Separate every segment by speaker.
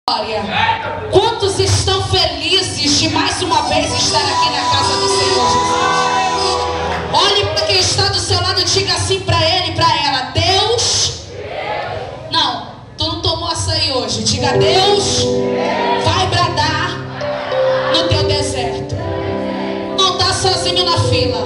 Speaker 1: Quantos estão felizes de mais uma vez estar aqui na casa do Senhor Jesus? Olhe para quem está do seu lado e diga assim para ele e para ela: Deus, não, tu não tomou açaí hoje. Diga: Deus vai bradar no teu deserto. Não está sozinho na fila.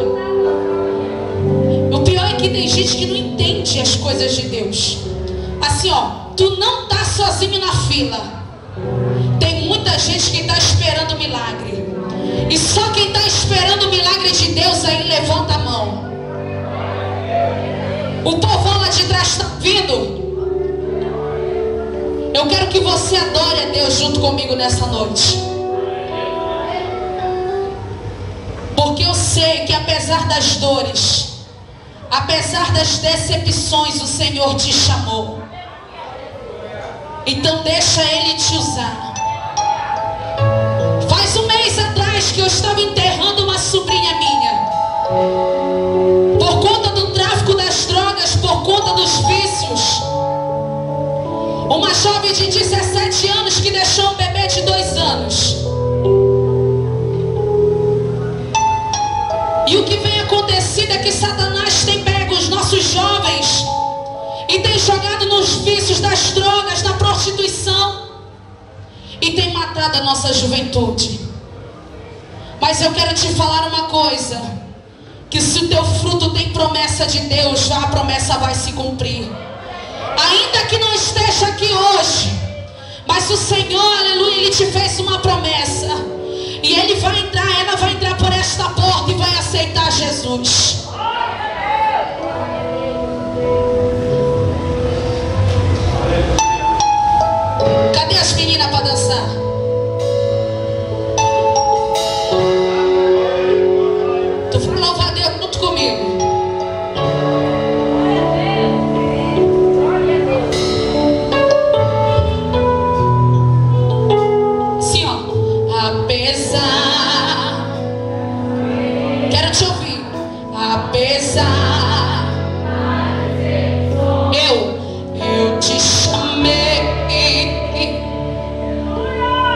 Speaker 1: O pior é que tem gente que não entende as coisas de Deus. Assim, ó, tu não está sozinho na fila. Tem muita gente que está esperando o milagre. E só quem está esperando o milagre de Deus aí levanta a mão. O povão lá de trás está vindo. Eu quero que você adore a Deus junto comigo nessa noite. Porque eu sei que apesar das dores, apesar das decepções, o Senhor te chamou. Então deixa Ele te usar. Faz um mês atrás que eu estava enterrando uma sobrinha minha. Por conta do tráfico das drogas, por conta dos vícios. Uma jovem de 17 anos que deixou um bebê de 2 anos. E o que vem acontecido é que Satanás tem pego os nossos jovens e tem jogado nos vícios das drogas, na prostituição, e tem matado a nossa juventude. Mas eu quero te falar uma coisa: que se o teu fruto tem promessa de Deus, já a promessa vai se cumprir. Ainda que não esteja aqui hoje, mas o Senhor, aleluia, Ele te fez uma promessa. E Ele vai entrar, ela vai entrar por esta porta e vai aceitar Jesus. Cadê as meninas para dançar? Tu vai louvar a Deus junto comigo. Assim, ó. Apesar. Quero te ouvir. Apesar. Eu te chamei.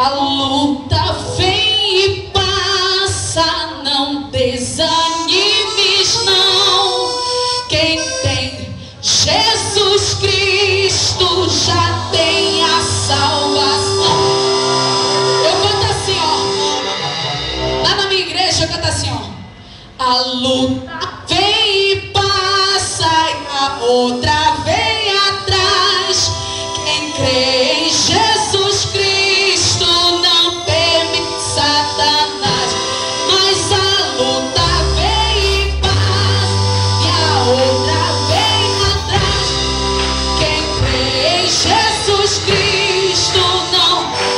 Speaker 1: A luta vem e passa, não desanimes não. Quem tem Jesus Cristo já tem a salvação. Eu canto assim, ó. Lá na minha igreja eu canto assim, ó. A luta vem e passa e a outra vem atrás. Quem crê em Jesus Cristo não teme Satanás. Mas a luta vem e passa e a outra vem atrás. Quem crê em Jesus Cristo não.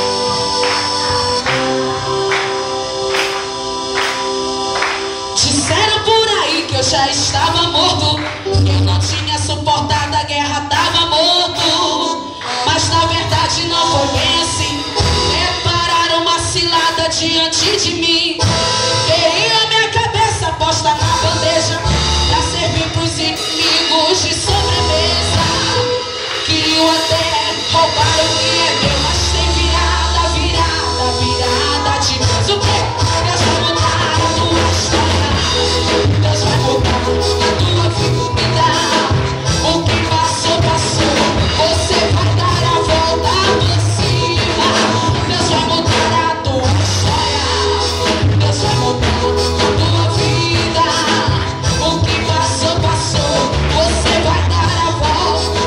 Speaker 1: Disseram por aí que eu já estava morto, que eu não tinha suportado a guerra, estava morto. Mas na verdade não foi bem assim. Prepararam uma cilada diante de mim. Queriam minha cabeça posta na bandeja pra servir pros inimigos de sobremesa. Queriam até roubar o que é meu, mas tem virada, virada, virada de Deus. O quê? Deus vai mudar a tua história. Deus vai mudar a tua vida. O que passou, passou. Você vai dar a volta por cima. Deus vai mudar a tua história. Deus vai mudar a tua vida. O que passou, passou. Você vai dar a volta.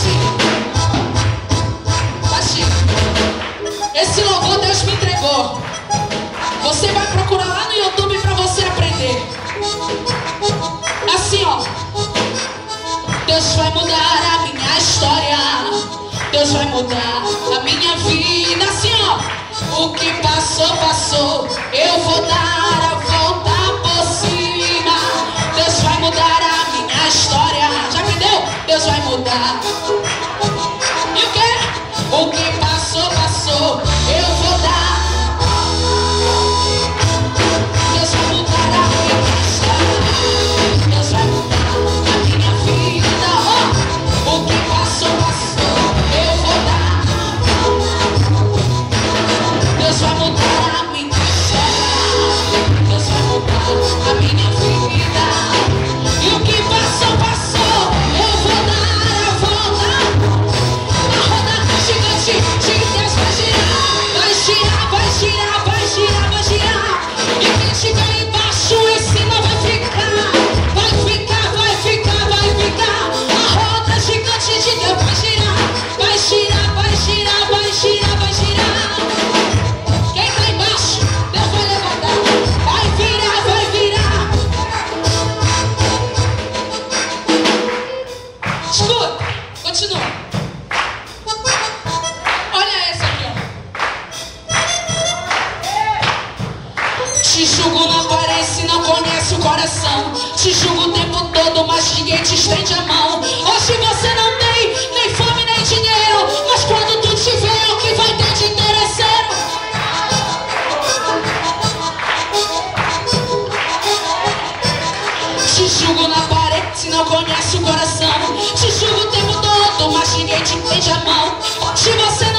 Speaker 1: Baixinho. Esse louvor Deus me entregou. Você vai procurar lá no YouTube pra você aprender. Assim, ó. Deus vai mudar a minha história. Deus vai mudar a minha vida. Assim, ó. O que passou, passou. Eu vou dar a volta por cima. Deus vai mudar a minha história. Já aprendeu? Deus vai mudar. E o quê? O que passou, passou. Eu vou dar. Deus vai mudar a minha história. Deus vai mudar a minha vida. Oh, o que passou, passou. Eu vou dar. Deus vai mudar a minha história. Deus vai mudar a minha vida. E o que passou, passou. Eu vou dar a volta. A roda gigante de Deus vai girar. Vai girar, vai girar, vai girar, vai girar. E quem estiver embaixo em cima vai ficar. Vai ficar, vai ficar, vai ficar. A roda gigante de Deus vai girar. Vai girar, vai girar, vai girar, vai girar. Quem tá embaixo, Deus vai levantar. Vai virar, vai virar. Escuta, continua. Olha essa aqui, ó. Te julgo na aparência e não conhece o coração. Te julgo o tempo todo, mas ninguém te estende a mão. Hoje você não tem nem fome nem dinheiro, mas quando tu tiver, o que vai ter de interesseiro? Te julgo na aparência e não conhece o coração. Te julgo o tempo todo, mas ninguém te estende a mão. Hoje você não